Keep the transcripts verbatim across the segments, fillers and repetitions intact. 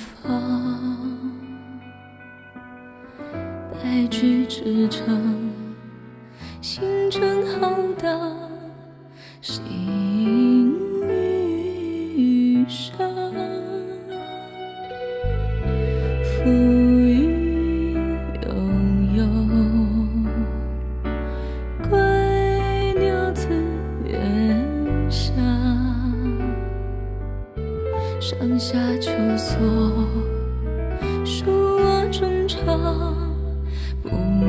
方，白驹之城，星辰浩大，星与上，浮云悠悠，归鸟自远翔，上下秋索，恕我衷肠，不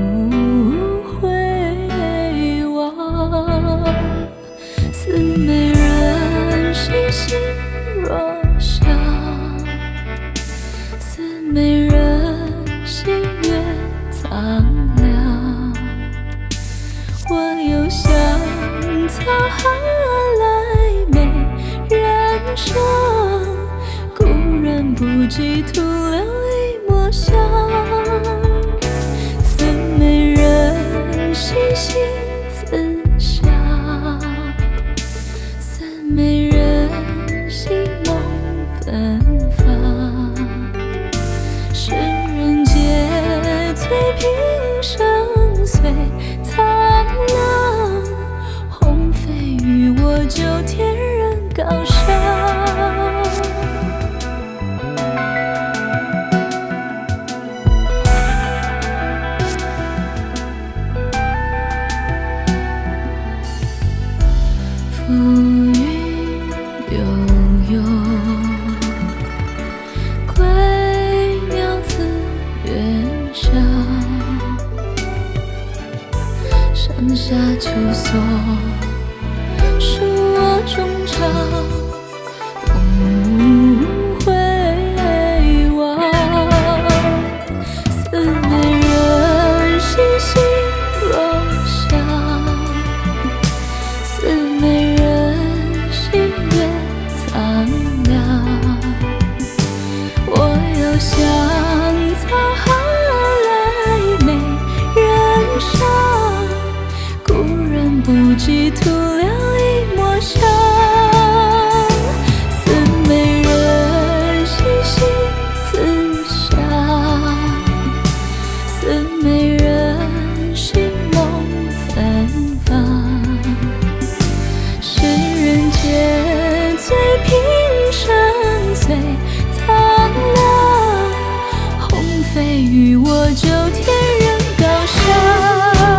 回望。似美人兮兮若相，似美人心月苍凉。我又想沧海来美人生，故人不及徒留一抹香。似美人兮兮自相，似美人心梦芬芳。世人皆醉平生随苍凉，鸿飞与我就天人高尚。浮云悠悠，归鸟自远翔。上下秋索，恕我衷肠，不回望。似美人兮兮若相，似美人心月苍凉。我又想沧海来美人生，故人不及徒留一抹香。似美人兮兮自相，似美人心梦芬芳。世人皆醉平生随苍凉，鸿飞与我就天人高尚。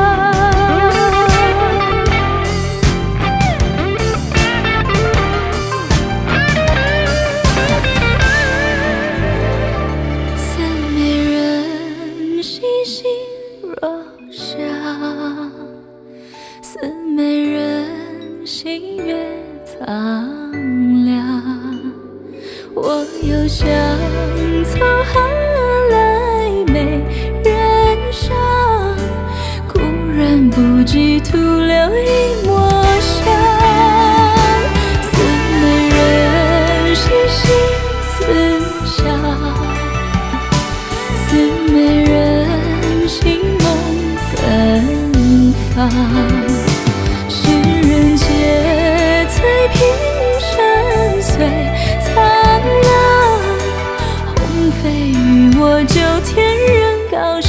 似美人兮兮若相，似美人心月苍凉。我又想沧海来美人生，故人不及徒留一抹香。似美人兮兮自相，似美人心梦芬芳。世人皆醉平生随苍凉，鸿飞与我就天人高